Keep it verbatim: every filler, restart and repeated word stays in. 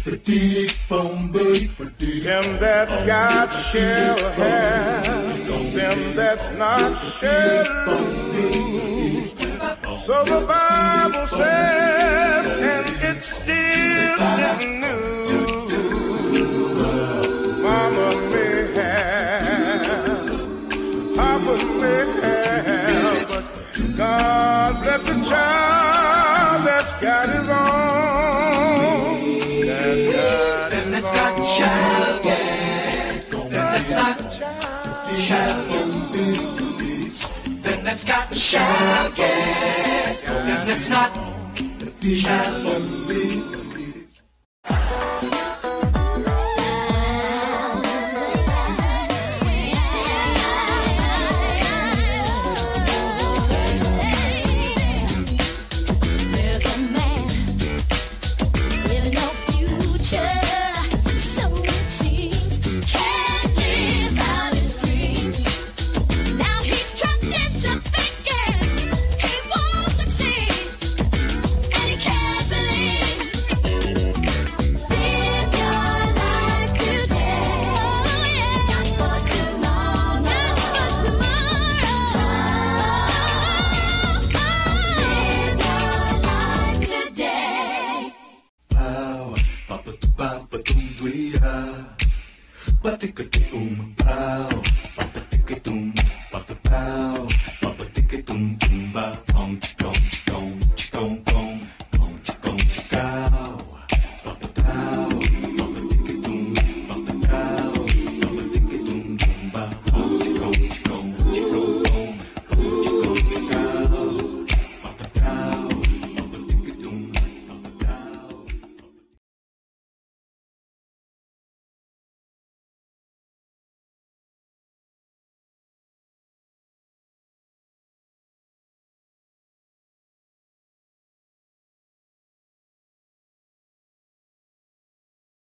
Them that's got shall have, them that's not shall lose. So the Bible says, and it's still getting news. Mama may have, Papa may have, but God bless the child that's got it wrong. That's got it That's got shall get. Then that's not shall lose. Then that's got shall get. Then that's not shall lose. Ba-ba-ba-ba-dum-dwee-ah, ba-tick-a-tick-um-pow.